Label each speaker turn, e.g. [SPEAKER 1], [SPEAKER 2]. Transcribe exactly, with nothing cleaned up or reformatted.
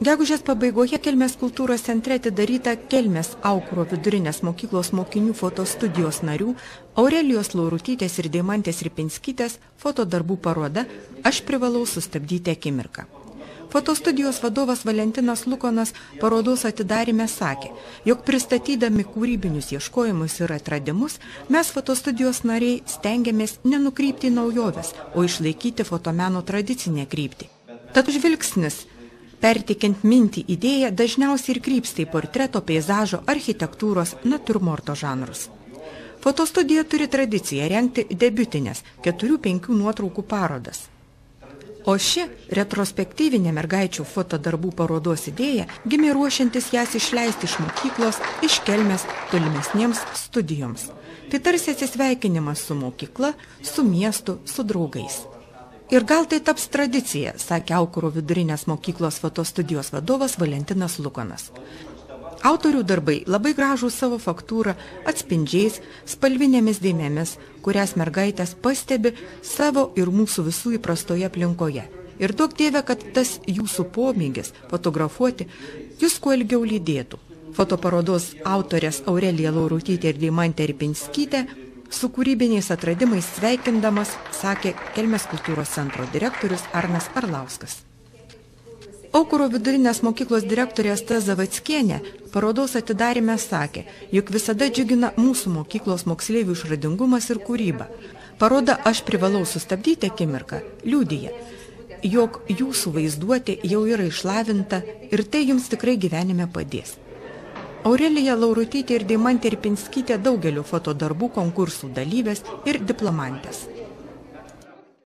[SPEAKER 1] Gegužės pabaigoje Kelmės kultūros centre atidaryta Kelmės Aukuro vidurinės mokyklos mokinių fotostudijos narių Aurelijos Laurutytės ir Deimantės Ripinskytės fotodarbų paroda Aš privalau sustabdyti akimirką. Fotostudijos vadovas Valentinas Lukonas parodos atidaryme sakė, jog pristatydami kūrybinius ieškojimus ir atradimus, mes fotostudijos nariai stengiamės nenukrypti į naujoves, o išlaikyti fotomeno tradicinę kryptį. Tad žvilgsnis, perteikiant mintį idėją, dažniausiai ir krypsta į portreto, peizažo, architektūros, natiurmorto žanrus. Fotostudija turi tradiciją rengti debiutinės keturių penkių nuotraukų parodas. O ši retrospektyvinė mergaičių fotodarbų parodos idėja gimė ruošiantis jas išleisti iš mokyklos, iš Kelmės tolimesniems studijoms. Tai tarsi atsisveikinimas su mokykla, su miestu, su draugais. Ir gal tai taps tradicija, sakė Aukuro vidurinės mokyklos fotostudijos vadovas Valentinas Lukonas. Autorių darbai labai gražų savo faktūrą, atspindžiais, spalvinėmis dėmėmis, kurias mergaitės pastebi savo ir mūsų visų įprastoje aplinkoje. Ir duok Dieve, kad tas jūsų pomėgis fotografuoti jūs kuo ilgiau lydėtų. Fotoparodos autorės Aurelija Laurutytė ir Deimantė Ripinskytė su kūrybiniais atradimais sveikindamas, sakė Kelmės kultūros centro direktorius Arnas Arlauskas. Aukuro vidurinės mokyklos direktorė Asta Zavackienė parodos atidaryme sakė, jog visada džiugina mūsų mokyklos moksleivių išradingumas ir kūryba. Paroda Aš privalau sustabdyti akimirką liudija, jog jūsų vaizduotė jau yra išlavinta ir tai jums tikrai gyvenime padės. Aurelija Laurutytė ir Deimantė Ripinskytė daugelio fotodarbų konkursų dalyvės ir diplomantės.